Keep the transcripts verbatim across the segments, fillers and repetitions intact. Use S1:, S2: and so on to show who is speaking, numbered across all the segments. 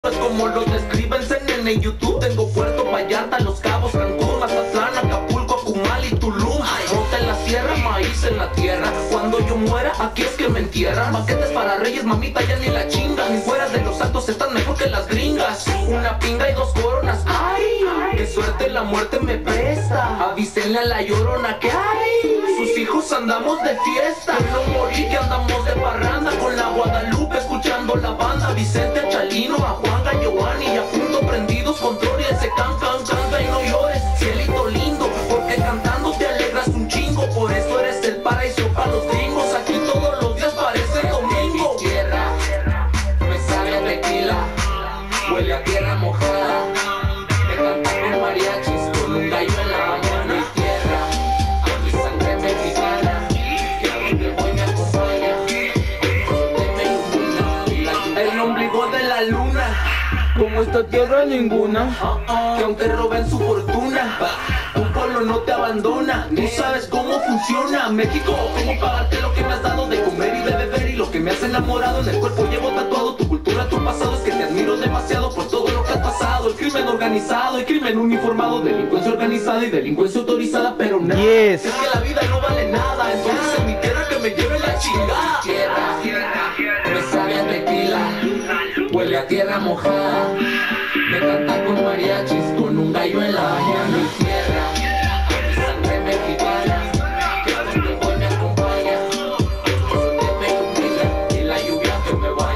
S1: es como lo describen en el YouTube. Tengo Puerto Vallarta, Los Cabos, Cancún, Mazatlán, Acapulco, Akumal y Tulum. Monta en la sierra, maíz en la tierra. Cuando yo muera, aquí es que me entierran. Paquetes para reyes, mamita, ya ni la chinga. Mis fueras de los altos están mejor que las gringas. Una pinga y dos coronas, ay, qué suerte la muerte me presta. Avísenle a la llorona que ay, sus hijos andamos de fiesta. No morí que andamos de parranda con la Guadalupe escuchando la banda. Vicente, a Chalino, a Juan, a Giovanni y a punto prendidos con Tori. Ese can, can, canta y no llores, cielito lindo, porque cantando te alegras un chingo. Por eso eres el paraíso para los gringos. Aquí todos los días parece domingo. Mi tierra me sabe a tequila, huele a tierra mojada. Me cantan con mariachis con un gallo en la mañana. Mi tierra, a mi sangre mexicana, que a donde voy me acompaña. El ombligo de la luna, como esta tierra ninguna, que aunque roben su fortuna, un pueblo no te abandona. Tú sabes cómo funciona México, cómo pagarte lo que me has dado de comer y de beber y lo que me has enamorado. En el cuerpo llevo tatuado tu cultura, tu pasado. Es que te admiro demasiado por todo lo que has pasado. El crimen organizado, el crimen uniformado, delincuencia organizada y delincuencia autorizada. Pero nada,
S2: yes.
S1: Es que la vida no vale nada. Entonces en mi tierra que me lleve la chingada. Tierra, me sabe a tequila, huele a tierra mojada. Me canta con mariachis con un gallo en la mañana. Mi tierra, mi sangre mexicana, que a donde voy me acompaña. Que me ilumina y la lluvia que me baña.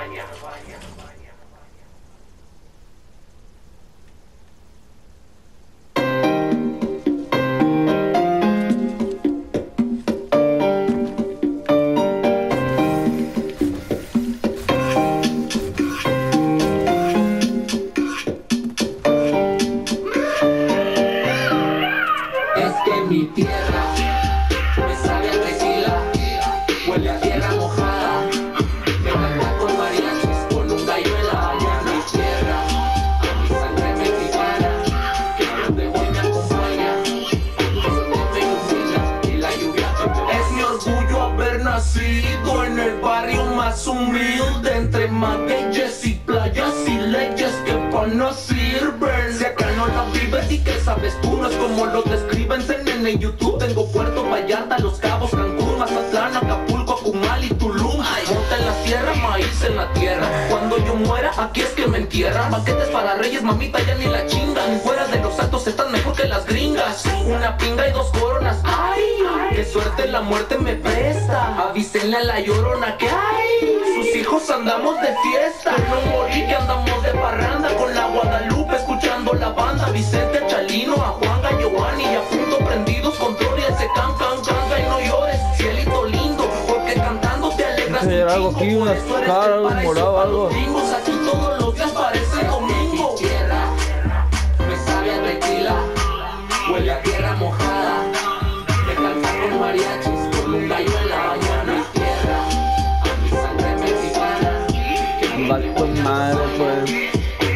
S1: Es que mi tierra me sabe a tequila, huele a tierra mojada. Me canta con mariachis con un gallo en la mañana. Mi tierra, a mi sangre mexicana, que a donde voy me acompaña. Me ilumina y la lluvia que me baña. Es mi orgullo haber nacido en el barrio más humilde, entre magueyes y playas y leyes que pan no sirven. Si acá no la vives y que sabes tú, no es como lo describen en el YouTube. Tengo Puerto Vallarta, Los Cabos, Cancún, Mazatlán, Acapulco, Akumal y Tulum. Monta en la sierra, maíz en la tierra. Cuando yo muera, aquí es que me entierran. Paquetes para reyes, mamita, ya ni la chinga. Mis fueras de los altos están mejor que las gringas. Una pinga y dos coronas, ay, qué suerte la muerte me presta. Avísenle a la llorona que ay, sus hijos andamos de fiesta. No morí que andamos de parranda con la Guadalupe escuchando la banda. Vicente, a Chalino, a Juan, a Giovanni y a punto prendidos con Tori. Ese can, can, canta y no llores, cielito lindo, porque cantando te alegras un
S2: Era algo
S1: chingo.
S2: aquí,
S1: Por
S2: una
S1: eso eres
S2: cara,
S1: el
S2: algo
S1: paraíso
S2: morado,
S1: para
S2: algo.
S1: los gringos. Aquí todos los días parece domingo. Mi tierra me sabe a tequila, huele a tierra mojada. Me canta con mariachis con un gallo en la mañana. Mi tierra, a mi sangre mexicana, que a donde
S2: Vale,
S1: voy me
S2: madre,
S1: acompaña.
S2: pues.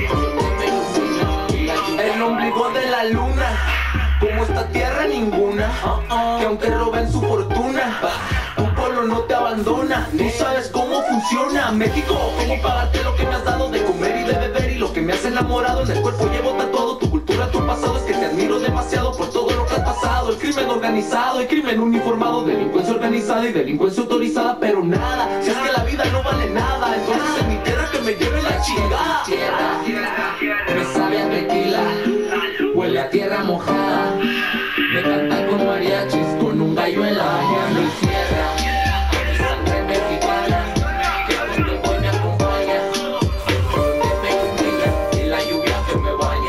S1: El ombligo de la luna, como esta tierra ninguna, que aunque roben su fortuna, un pueblo no te abandona. Tú sabes cómo funciona México, cómo pagarte lo que me has dado de comer y de beber y lo que me has enamorado. En el cuerpo llevo tatuado tu cultura, tu pasado. Es que te admiro demasiado por todo lo que has pasado. El crimen organizado, el crimen uniformado, delincuencia organizada y delincuencia autorizada. Pero nada, si es que la vida no vale nada, entonces en mi tierra que me lleve la chingada. Tierra, me sabe a tequila, huele a tierra mojada. Me canta con mariachis con un gallo en la mañana. Mi tierra, a mi sangre mexicana, que a donde voy me acompaña. Que me ilumina y la lluvia que me baña.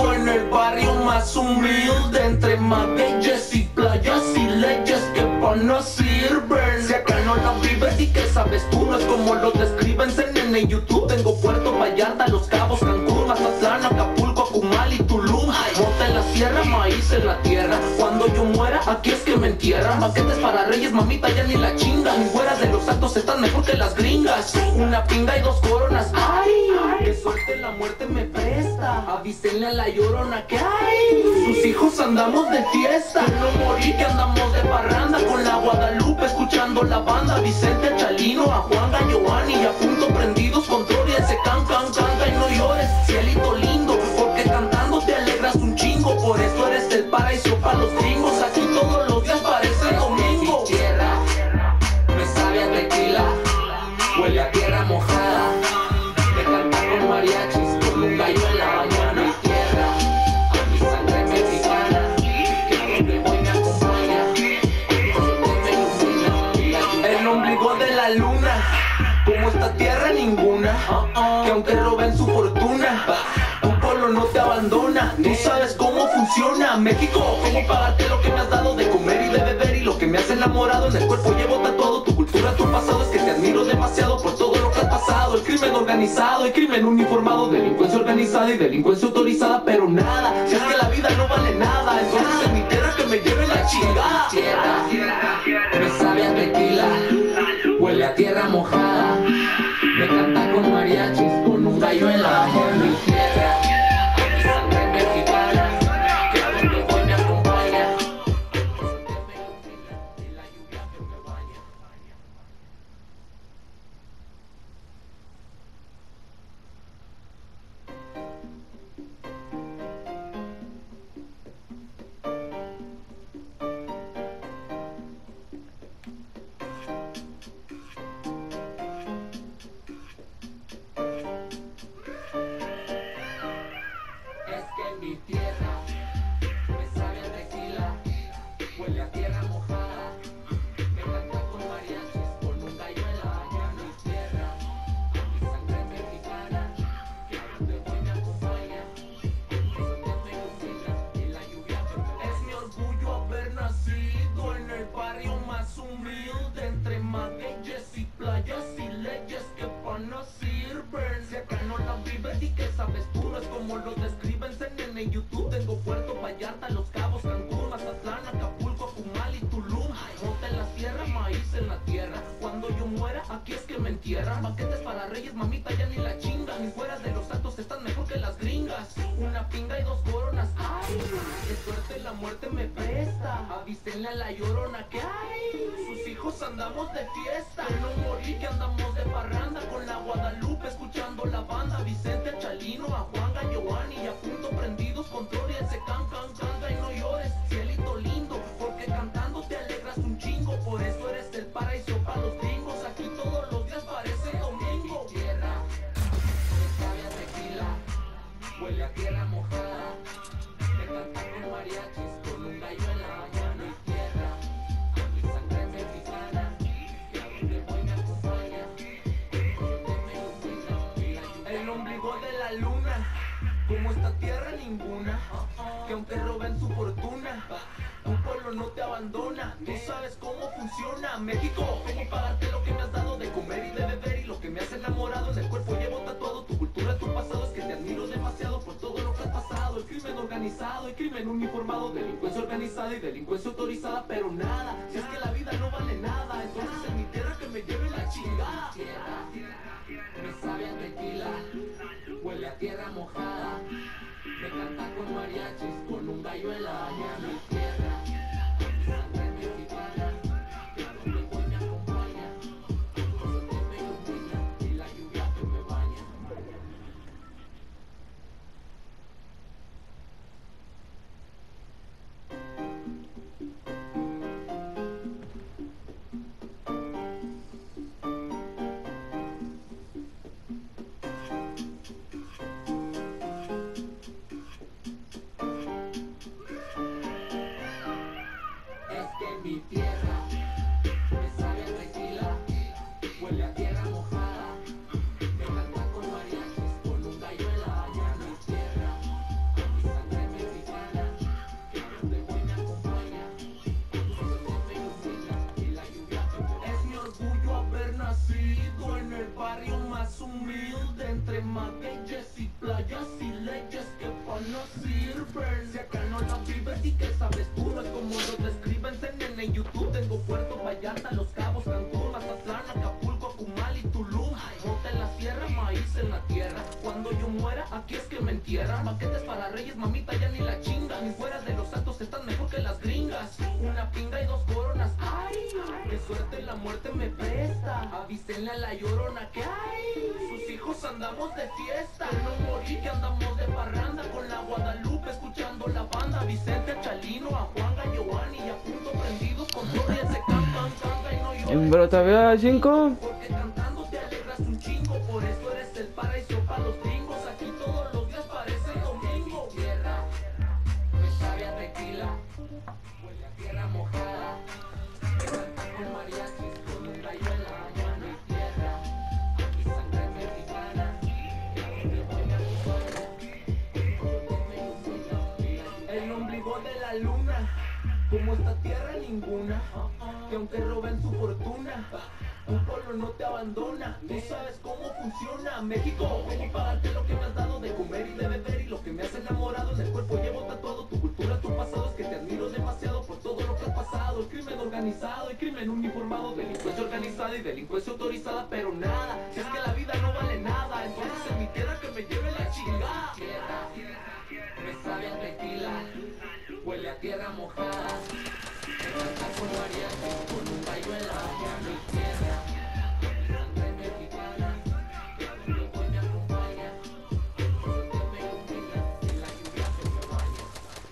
S1: nacido en el barrio más humilde, entre magueyes y playas y leyes que pan no sirven. Si acá no lo vives y que sabes tú, no es como lo describen en el YouTube. Tengo Puerto Vallarta, Los Cabos, Cancún, Mazatlán, Acapulco, Acumal y Tulum. Monta en la sierra, maíz en la tierra. Cuando yo muera, aquí es que me entierran. Paquetes para reyes, mamita, ya ni la chinga. Mis güeras de los actos están mejor que las gringas. Una pinga y dos coronas, ay, que suerte la muerte me presta. Avísenle a la llorona que ay, sus hijos andamos de fiesta. Que no morí, que andamos de parranda con la Guadalupe, escuchando la banda. Vicente, a Chalino, a Juanga, a Giovanni, y a punto prendidos con Gloria. Ese can, can, canta y no llores, cielito lindo, porque cantando te alegras un chingo. Por eso eres el paraíso para los gringos. Aquí todos los días parece domingo. Mi tierra me sabe a tequila, huele a tierra mojada. Me canta con mariachis, con un gallo en la mañana. Mi tierra, a mi sangre mexicana, que donde voy me acompaña, me ilumina. El ombligo de la luna, como esta tierra ninguna, que aunque roben su fortuna, tu pueblo no te abandona. Tú sabes cómo funciona México, cómo pagarte lo que me has dado de comer y de beber, y lo que me has enamorado en el cuerpo llevo tatuado. Tu cultura, tu pasado, es que te admiro demasiado por todo lo que has pasado. El crimen organizado, el crimen uniformado, delincuencia organizada y delincuencia autorizada. Pero nada, si es que la vida no vale nada, entonces en mi tierra que me lleve la chingada. Tierra, me sabe a tequila, huele a tierra mojada. Me canta con mariachis, con un gallo en la mañana. Mi tierra, a mi sangre mexicana, que a donde voy me acompaña. Y la lluvia que me baña. Es que mi tierra me sabe a tequila, huele a tierra mojada. Me canta con mariachis, con un gallo en la mañana. Mi tierra, a mi sangre mexicana, que a donde voy me acompaña. Eso que me ilumina y la lluvia que me baña. Es mi orgullo haber nacido en el barrio más humilde, entre magueyes y playas y leyes que pan no sirven. Si acá no la vives y que sabes tú, no es como lo describen en el YouTube. Tengo Puerto Vallarta, Los Cabos, Cancún, Mazatlán, Acapulco, Acumal y Tulum. Monta en la sierra, maíz en la tierra. Cuando yo muera, aquí es que me entierran. Paquetes para reyes, mamita, ya ni la chinga. Mis fueras de los actos están mejor que las gringas. Una pinga y dos coronas, ay, qué suerte la muerte me presta. Avísenle a la llorona que ay, sus hijos andamos de fiesta. Que no morí, que andamos de parranda con la Guadalupe, escuchando la banda. Vicente, a Chalino, a Juanga, a Giovanni, y a punto prendidos con Gloria. Ese can, can, canta y no llores, cielito lindo, porque cantando te alegras un chingo. Por eso eres el paraíso para los gringos. Aquí todos los días parece domingo. Mi tierra me sabe a tequila, huele a tierra mojada. Me canta con mariachis, con un gallo en la mañana. Mi tierra, a mi sangre mexicana, que a donde voy me acompaña. Eso que me ilumina y la lluvia. El ombligo de la luna, como esta tierra ninguna, que aunque roben su fortuna, tu pueblo no te abandona. Tú sabes cómo funciona México, cómo pagarte lo que me has dado de comer y de beber, y lo que me has enamorado en el cuerpo llevo tatuado. Tu cultura, tu pasado, es que te admiro demasiado por todo lo que has pasado. El crimen organizado, el crimen uniformado, delincuencia organizada y delincuencia autorizada. Pero nada, si es que la vida no vale nada, entonces en mi tierra que me lleve la chingada. Tierra, me sabe a tequila, huele a tierra mojada. Me canta con mariachis, con un gallo en la mañana. Mi tierra, a mi sangre mexicana, que a donde voy me acompaña. Eso que me ilumina y la lluvia que me baña. sirven. Si acá no lo vives y que sabes tú, no es como lo describen en, en YouTube. Tengo Puerto Vallarta, Los Cabos, Cancún, Mazatlán, Acapulco, Acumal y Tulum. Monta en la sierra, maíz en la tierra. Cuando yo muera, aquí es que me entierran. Paquetes para reyes, mamita, ya ni la chinga. Mis fueras de los santos están mejor que las gringas. Una pinga y dos coronas, ay, qué suerte la muerte me presta. Avísenle a la llorona que ay, sus hijos andamos de fiesta. No morí, que andamos de parranda con la Guadalupe escuchando la banda. Vicente, a Chalino, a Juan, a Giovanni y a punto prendidos con todo y ese cantan, canta y no llores.
S2: En Brotavia cinco.
S1: Porque cantando te alegras un chingo, por eso eres el paraíso para los gringos. Aquí todos los días parece domingo. Tierra, me sabe a tequila, huele a tierra mojada. Me canta con mariachis, con un gallo en la mañana. Mi tierra, aquí sangre mexicana. Donde voy me acompaña, donde me ilumina. El ombligo de la luna, como esta tierra ninguna. Que aunque roben su fortuna, un pueblo no te abandona. Tú sabes cómo funciona México, cómo pagarte lo que me has dado de comer y de beber. Y lo que me has enamorado en el cuerpo llevo tatuado. Tu cultura, tu pasado, es que te admiro demasiado por todo lo que has pasado. El crimen organizado, el crimen uniformado, delincuencia organizada y delincuencia autorizada. Pero nada, si es que la vida no vale nada, entonces en mi tierra que me lleve la chingada. Tierra, me sabe a tequila, huele a tierra mojada. Me canta con mariachi, con un gallo en la mañana. Mi tierra, sangre mexicana, que a donde voy me acompaña. Donde me ilumina y la lluvia que me baña.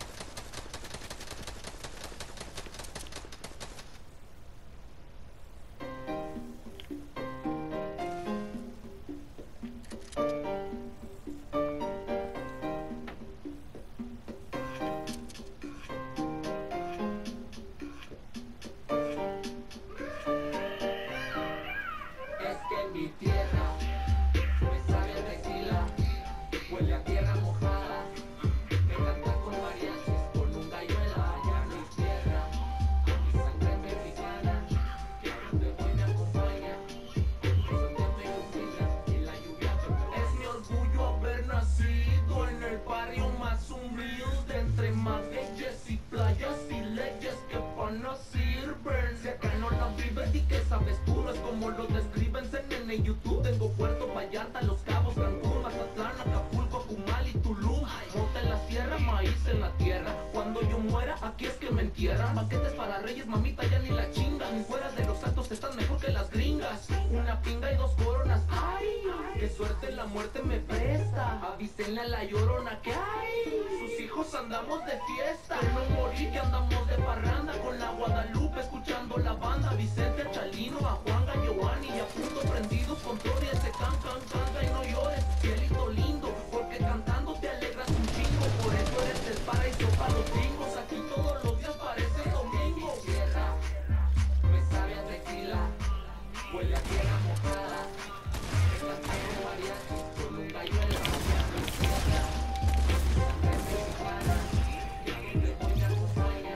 S1: Es que en mi tierra me sabe a tequila, huele a tierra mojada. Me canta con mariachis, con un gallo en la mañana. Mi tierra, mi sangre mexicana, que a donde voy me acompaña. Donde me ilumina y la lluvia que me baña. Es mi orgullo haber nacido en el barrio más humilde, entre magueyes y playas y leyes que pana sirven. Si acá no lo vives y que sabes tú, no es como lo describen en, en YouTube. Tengo Puerto Vallarta, Los Cabos, Cancún, Mazatlán, Acapulco, Acumal y Tulum. Monta en la sierra, maíz en la tierra. Cuando yo muera, aquí es que me entierran. Paquetes para reyes, mamita, ya ni la chinga. Mis fueras de los santos están mejor que las gringas. Una pinga y dos coronas, ay, qué suerte la muerte me presta. Avísenle a la llorona que ay, sus hijos andamos de fiesta. No morí, que andamos de parranda con la Guadalupe escuchando la banda. Vicente, a Chalino, a Juan, a Giovanni y a punto prendidos con todo y ese can, can, canta y no llores, cielito lindo, porque cantando te alegras un chingo. Por eso eres el paraíso para los gringos. Aquí todos los días parece domingo. Tierra, me sabe a tequila, huele a tierra mojada. Me canta con mariachis, con un gallo en la mañana. Mi tierra, sangre mexicana, que a donde voy me acompaña.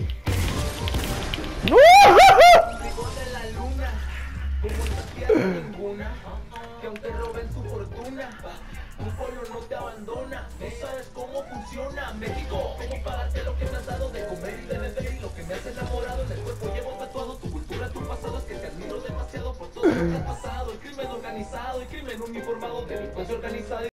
S1: Ombligo de la luna, como esta tierra ninguna. Que aunque roben tu fortuna, tu pueblo no te abandona. Tú sabes cómo funciona México, cómo pagarte lo que me has dado de comer y de beber. Y lo que me has enamorado en el cuerpo llevo tatuado. Tu cultura, tu pasado, es que te admiro demasiado por todo lo que has pasado. El crimen organizado, el crimen uniformado, delincuencia organizada.